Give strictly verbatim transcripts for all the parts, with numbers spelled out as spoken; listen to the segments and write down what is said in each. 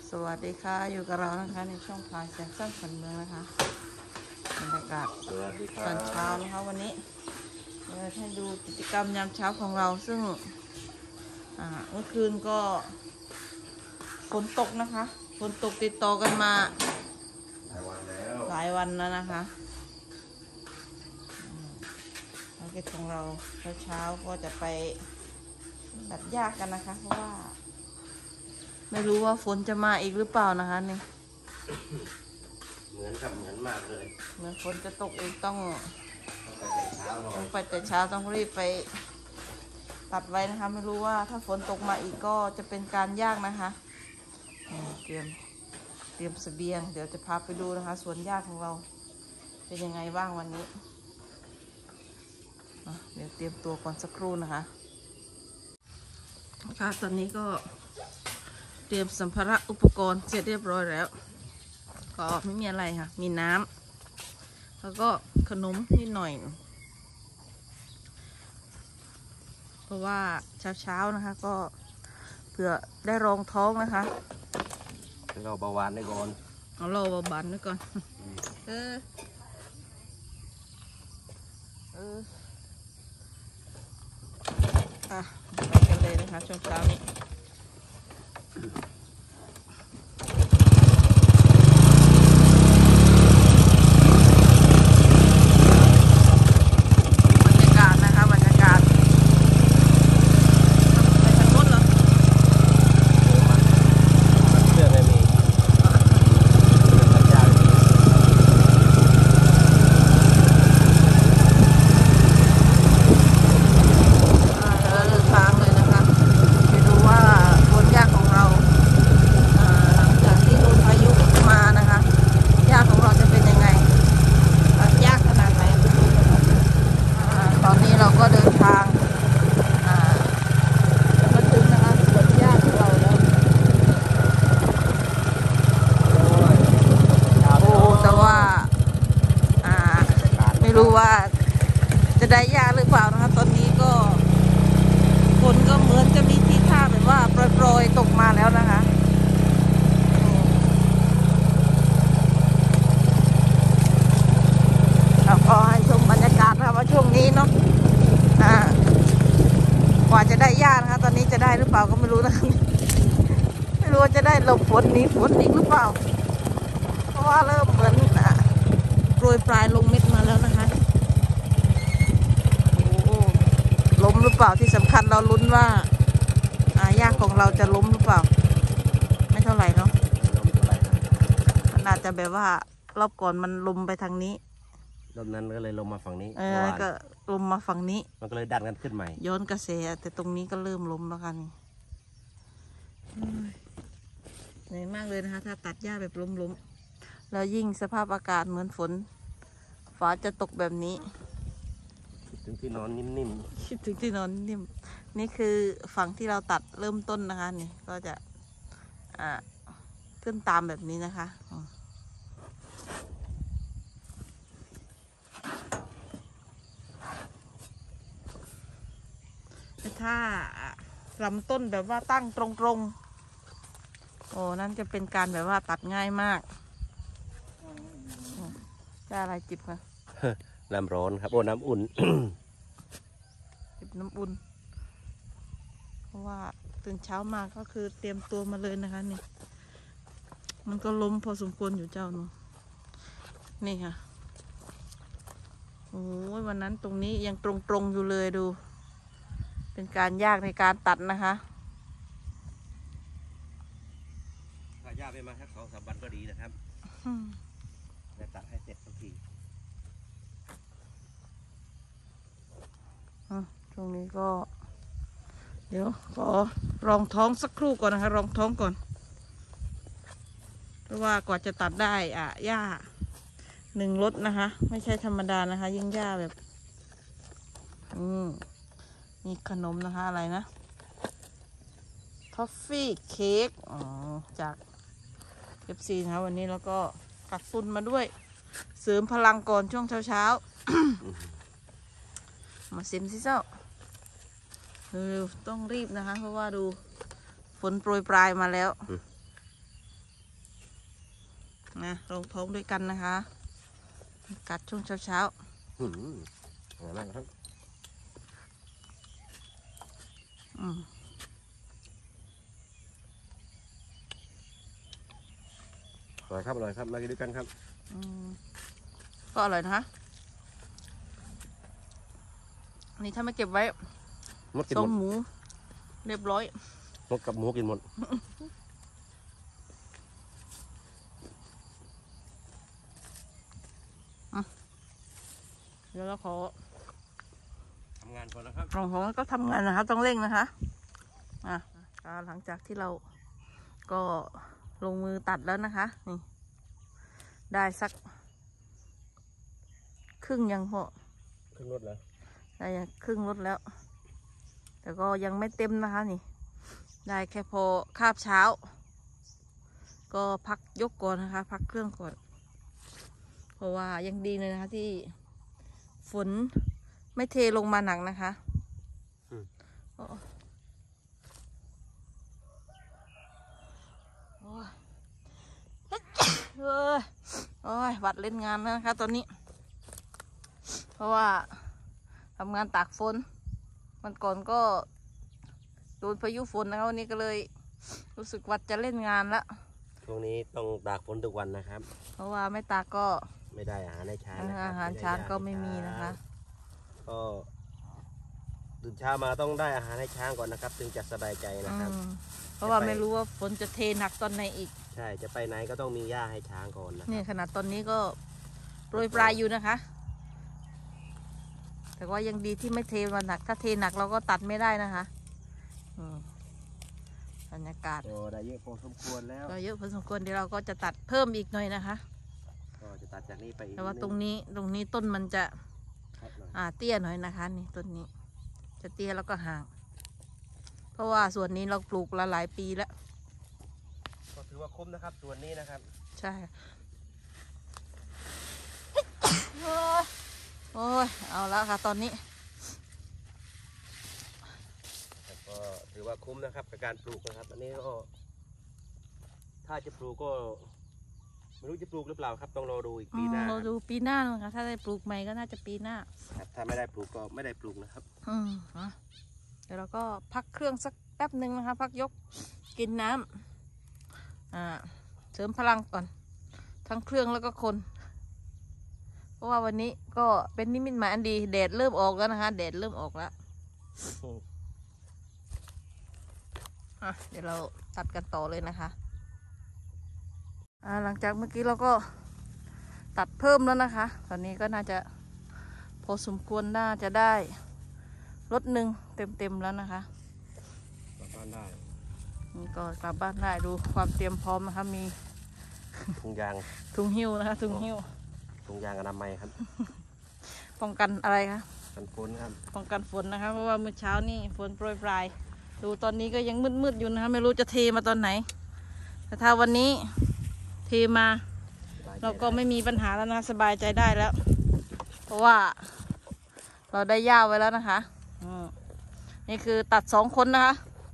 สวัสดีค่ะอยู่กับเรานะคะในช่องพายแสงสร้างฝันเมืองนะคะบรรยากาศตอนเช้านะคะวันนี้เราให้ดูกิจกรรมยามเช้าของเราซึ่งเมื่อคืนก็ฝนตกนะคะฝนตกติดต่อกันมาหลายวันแล้วหลายวันแล้วนะคะภารกิจของเราเช้าๆก็จะไปตัดหญ้ากันนะคะเพราะว่าไม่รู้ว่าฝนจะมาอีกหรือเปล่านะคะนี่เหมือนกับเหมือนมากเลยเหมือนฝนจะตกอีกต้องต้องไปแต่เช้าต้องรีบไปตัดไว้นะคะไม่รู้ว่าถ้าฝนตกมาอีกก็จะเป็นการยากนะคะเตรียมเตรียมเสบียงเดี๋ยวจะพาไปดูนะคะสวนหญ้าของเราเป็นยังไงบ้างวันนี้เดี๋ยวเตรียมตัวก่อนสักครู่นะคะค่ะตอนนี้ก็เตรียมสัมภาระอุปกรณ์เสร็จเรียบร้อยแล้วก็ไม่มีอะไรค่ะมีน้ำแล้วก็ขนมนิดหน่อยเพราะว่าเช้าๆนะคะก็เผื่อได้รองท้องนะคะเราเบาหวานได้ก่อนเอาเราเบาหวานไว้ก่อนเออเอออ่ะไปกันเลยนะคะช่วงเช้านี้ว่าจะได้ยากหรือเปล่านะคะตอนนี้ก็ฝนก็เหมือนจะมีทีท่าแบบว่าโปรยๆตกมาแล้วนะคะเราก็ให้ชมบรรยากาศนะคะว่าช่วงนี้เนาะอ่ากว่าจะได้ยากนะคะตอนนี้จะได้หรือเปล่าก็ไม่รู้นะไม่รู้ว่าจะได้หลบฝนหนีฝนอีกหรือเปล่าเพราะว่าเริ่มเหมือนโปรยปลายลงเม็ดมาแล้วนะคะล้มหรือเปล่าที่สำคัญเราลุ้นว่าหญ้าของเราจะล้มหรือเปล่าไม่เท่าไหร่เนาะมันอาจจะแบบว่ารอบก่อนมันลมไปทางนี้รอบนั้นก็เลยลงมาฝั่งนี้เออก็ลมมาฝั่งนี้มันก็เลยดันกันขึ้นใหม่ย้อนกระแสแต่ตรงนี้ก็เริ่มล้มแล้วกันเหนื่อยมากเลยนะคะถ้าตัดหญ้าแบบล้มๆแล้วยิ่งสภาพอากาศเหมือนฝนฟ้าจะตกแบบนี้ถึงที่นอนนิ่มๆคิดถึงที่นอนนิ่มนี่คือฝั่งที่เราตัดเริ่มต้นนะคะนี่ก็จะอ่าขึ้นตามแบบนี้นะคะถ้าลำต้นแบบว่าตั้งตรงๆโอ้นั่นจะเป็นการแบบว่าตัดง่ายมากจะอะไรจิบคะน้ำร้อนครับโอ้น้ำอุ่นจิบน้ำอุ่นเพราะว่าตื่นเช้ามาก็คือเตรียมตัวมาเลยนะคะนี่มันก็ล้มพอสมควรอยู่เจ้าหนูนี่ค่ะโอ้ยวันนั้นตรงนี้ยังตรงๆอยู่เลยดูเป็นการยากในการตัดนะคะถ้ายากไปมาแค่สองสามวันก็ดีนะครับจะตัดให้เสร็จสักทีช่วงนี้ก็เดี๋ยวขอรองท้องสักครู่ก่อนนะคะรองท้องก่อนเพราะว่ากว่าจะตัดได้อ่ะหญ้าหนึ่งรถนะคะไม่ใช่ธรรมดานะคะยิ่งหญ้าแบบอืมมีขนมนะคะอะไรนะทอฟฟี่เค้กอ๋อจากเอฟซีนะคะวันนี้แล้วก็กัดฝุ่นมาด้วยเสริมพลังก่อนช่วงเช้าเช้า มาซิมสิเจ้า เร็วต้องรีบนะคะเพราะว่าดูฝนโปรยปลายมาแล้วนะลงท้องด้วยกันนะคะกัดช่วงเช้าๆอืมอร่อยมากนะครับอืมอร่อยครับอร่อยครับมากินด้วยกันครับอืมก็อร่อยนะคะอันนี้ถ้าไม่เก็บไว้มดกินทรหงมดหมูเรียบร้อยมดกับหมูกินหมดเดี๋ยวเราขอทำงานก่อนนะครับของของก็ทำงานนะคะต้องเร่งนะคะอ่ะหลังจากที่เราก็ลงมือตัดแล้วนะคะนี่ได้สักครึ่งยังพอขึ้นรถแล้วได้ครึ่งรถแล้ว แต่ก็ยังไม่เต็มนะคะนี่ได้แค่พอคาบเช้า ก็พักยกก่อนนะคะ พักเครื่องก่อน เพราะว่ายังดีเลยนะคะที่ฝนไม่เทลงมาหนักนะคะโอ้โอ้ยเอ้ยโอ้ยวัดเล่นงานแล้วนะคะตอนนี้ เพราะว่าทำงานตากฝนวันก่อนก็โดนพายุฝนนะคะวันนี้ก็เลยรู้สึกวัดจะเล่นงานละช่วงนี้ต้องตากฝนทุกวันนะครับเพราะว่าไม่ตากก็ไม่ได้อาหารให้ช้างนะครับอาหารช้างก็ไม่มีนะคะก็ตื่นเช้ามาต้องได้อาหารให้ช้างก่อนนะครับจึงจะสบายใจนะครับอืมเพราะว่าไม่รู้ว่าฝนจะเทหนักตอนไหนอีกใช่จะไปไหนก็ต้องมีหญ้าให้ช้างก่อนนะนี่ขนาดตอนนี้ก็โปรยปลายอยู่นะคะ แต่ว่ายังดีที่ไม่เทมันหนัก ถ้าเทหนักเราก็ตัดไม่ได้นะคะอืมบรรยากาศก็ได้เยอะพอสมควรแล้วก็เยอะพอสมควรเดี๋ยวเราก็จะตัดเพิ่มอีกหน่อยนะคะก็จะตัดจากนี้ไปอีกแต่ว่านิดตนึรงนี้ตรงนี้ต้นมันจะครับหน่อยอ่าเตี้ยหน่อยนะคะนี่ต้นนี้ จะเตี้ยแล้วก็ห่าง เพราะว่าส่วนนี้เราปลูกละหลายปีแล้วก็ถือว่าคุ้มนะครับส่วนนี้นะครับใช่ โอ้ยโอ้ยเอาละค่ะตอนนี้แต่ก็ถือว่าคุ้มนะครับกับการปลูกนะครับ อันนี้ก็ถ้าจะปลูกก็ไม่รู้จะปลูกหรือเปล่าครับ ต้องรอดูอีกอืปีมหน้าเราครับดูปีหน้านะคะ ถ้าได้ปลูกใหม่ก็น่าจะปีหน้าครับถ้าไม่ได้ปลูกก็ไม่ได้ปลูกนะครับอืมอ่ะเดี๋ยวเราก็พักเครื่องสักแป๊บหนึ่งนะคะ พักยกกินน้ำอ่าเสริมพลังก่อน ทั้งเครื่องแล้วก็คน เพราะว่าวันนี้ก็เป็นนิมิตหมายอันดีแดดเริ่มออกแล้วนะคะแดดเริ่มออกแล้วอ่ะเดี๋ยวเราตัดกันต่อเลยนะคะอ่าหลังจากเมื่อกี้เราก็ตัดเพิ่มแล้วนะคะ ตอนนี้ก็น่าจะพอสมควรน่าจะได้รถหนึ่งเต็มๆแล้วนะคะกลับบ้านได้นี่ก็กลับบ้านได้ดูความเตรียมพร้อมนะคะมีถุงยางถุงหิ้วนะคะถุงหิ้วถุงยางอนามัยครับป้องกันอะไรคะกันฝนครับป้องกันฝนนะคะเพราะว่าเมื่อเช้านี่ฝนโปรยปลายดูตอนนี้ก็ยังมืดๆอยู่นะคะไม่รู้จะเทมาตอนไหน แต่ถ้าวันนี้เทมาเราก็ไม่มีปัญหาแล้วนะสบายใจได้แล้ว เพราะว่าเราได้ย่าไว้แล้วนะคะอืมนี่คือตัดสองคนนะคะ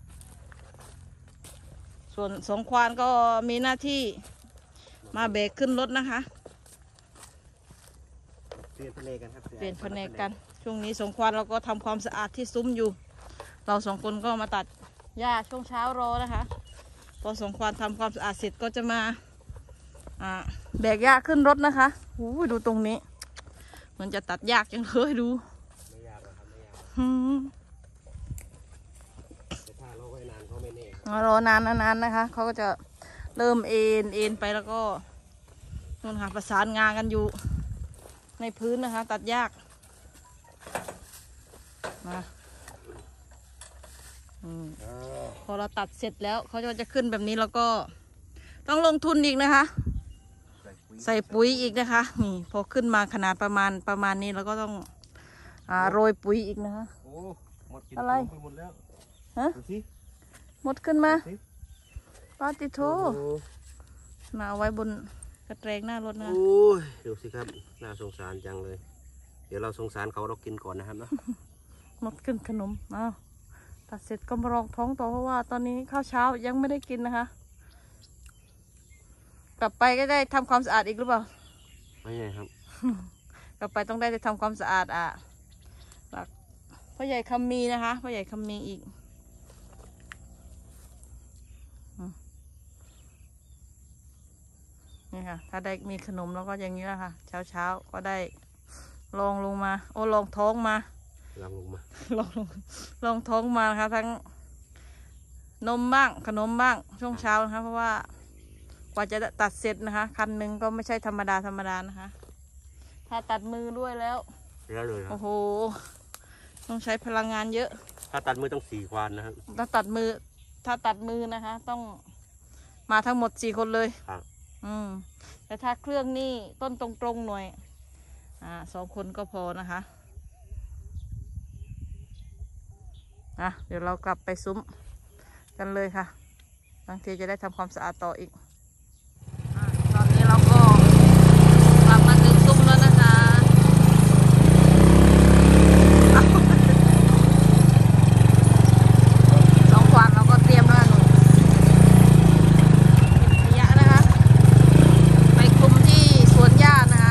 ส่วนสองควานก็มีหน้าที่มาแบกขึ้นรถนะคะเปลี่ยนแผนกกันครับเปลี่ยนแผนกกันช่วงนี้สงควานเราก็ทำความสะอาดที่ซุ้มอยู่ เราสองคนก็มาตัดหญ้าช่วงเช้ารอนะคะ พอสงควานทำความสะอาดเสร็จก็จะมาอ่าแบกหญ้าขึ้นรถนะคะโอ้ยดูตรงนี้เหมือนจะตัดยากจังเลยดูไม่ยากหรอกครับไม่ยากหืมแต่ถ้าเราไว้นานก็ไม่แน่รอนานนานๆนะคะเขาก็จะเริ่มเอ็นเอ็นไปแล้วก็นู่นค่ะประสานงานกันอยู่ในพื้นนะคะ ตัดยากมาอืมอ่าพอเราตัดเสร็จแล้วเขาจะจะขึ้นแบบนี้แล้วก็ต้องลงทุนอีกนะคะใส่ปุ๋ยใส่ปุ๋ยอีกนะคะ นี่พอขึ้นมาขนาดประมาณประมาณนี้เราก็ต้องอ่าโรยปุ๋ยอีกนะคะโอ้หมดกินอะไรไปหมดแล้วฮะดูสิหมดขึ้นมาดูสิปาติโทโอ้มาเอาไว้บนกระแตรงหน้ารถนะโอ้ยดูสิครับน่าสงสารจังเลย เดี๋ยวเราสงสารเขาเรากินก่อนนะครับเนาะหมดขึ้นขนมอ้าวตัดเสร็จก็มารองท้องต่อเพราะว่าตอนนี้ข้าวเช้ายังไม่ได้กินนะคะ กกลับไปก็ได้ทำความสะอาดอีกหรือเปล่าไม่ใช่ครับกลับไปต้องได้ไปทำความสะอาดอ่ะฝากพ่อใหญ่คำมีนะคะพ่อใหญ่คำมีอีกอืมนี่ค่ะถ้าได้มีขนมแล้วก็อย่างนี้แหละค่ะเช้าเช้าก็ได้ลองลงมาโอ้ลองท้องมาลองลงมาลองลองท้องมานะคะทั้งนมบ้างขนมบ้างช่วงเช้านะคะเพราะว่ากว่าจะตัดเสร็จนะคะคันหนึ่งก็ไม่ใช่ธรรมดาธรรมดานะคะถ้าตัดมือด้วยแล้วเยอะเลยครัโอ้บโหต้องใช้พลังงานเยอะถ้าตัดมือต้องสี่ควานนะครับถ้าตัดมือถ้าตัดมือนะคะ ต้องมาทั้งหมดสี่คนเลยครับอืมแต่ถ้าเครื่องนี่ต้นตรงๆหน่อยอ่าสองคนก็พอนะคะอ่ะเดี๋ยวเรากลับไปซุ้มกันเลยค่ะบางทีจะได้ทำความสะอาดต่ออีกอ่ะตอนนี้เราก็กลับมาถึงซุ้มแล้วนะคะสองขวานเราก็เตรียมแล้วหนูขยะนะคะ ไปคลุมที่สวนหญ้านะคะ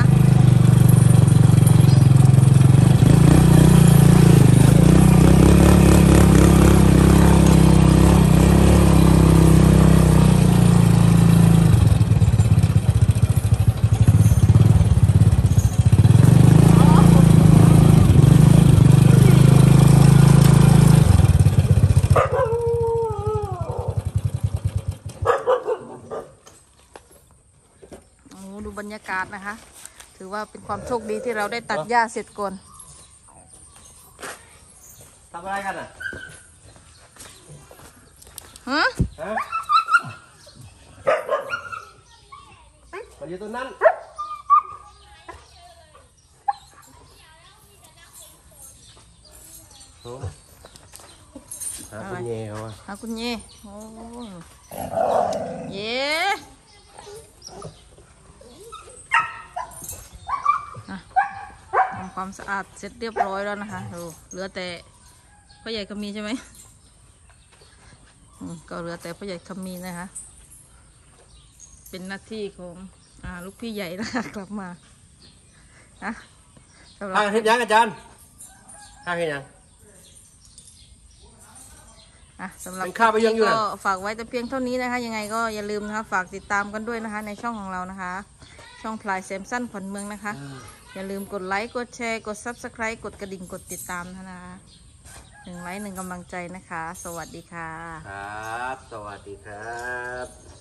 โอ้ดูบรรยากาศนะคะ ถือว่าเป็นความโชคดีที่เราได้ตัดหญ้าเสร็จก่อนทำอะไรกันอ่ะฮะฮะมันอยู่ตรงนั้นโอ้หาคุณเย่เขาอะหาคุณเย่โอ้เย่อ่ะทำความสะอาดเสร็จเรียบร้อยแล้วนะคะดูเหลือแต่พ่อใหญ่ขมีใช่ไหมอืมก็เหลือแต่พ่อใหญ่ขมีนะคะ เป็นหน้าที่ของอ่าลูกพี่ใหญ่นะคะกลับมานะสำหรับข้างเห็นยังอาจารย์ข้างเห็นยังอ่ะสำหรับเป็นข้าวไปยังอยู่ก็น่ะฝากไว้แต่เพียงเท่านี้นะคะ ยังไงก็อย่าลืมนะคะฝากติดตามกันด้วยนะคะ ในช่องของเรานะคะ ช่องพลายแซมสั้นขวัญเมืองนะคะ อย่าลืมกดไลค์กดแชร์กด ซับสไครบ์ กดกระดิ่งกดติดตามนะคะหนึ่งไลค์หนึ่งกำลังใจนะคะ สวัสดีค่ะครับ สวัสดีครับ